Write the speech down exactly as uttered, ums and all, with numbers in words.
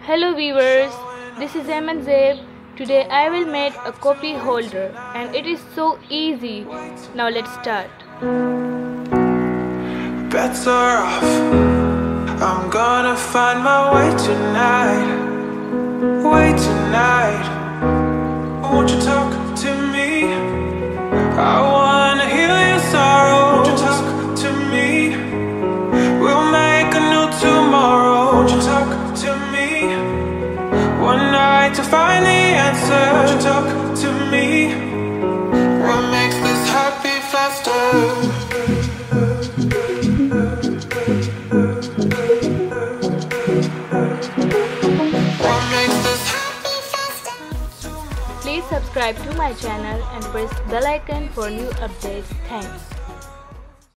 Hello viewers, this is Eman Zeb. Today I will make a copy holder and it is so easy. Now let's start. Bets are off. I'm gonna find my way tonight. Way tonight. Won't you talk to me? I wanna heal your sorrow. Won't you talk to me? We'll make a new tomorrow. Won't you talk to me? One night to find the answer. Won't you talk to me? What makes this happy faster? Please subscribe to my channel and press bell icon for new updates. Thanks.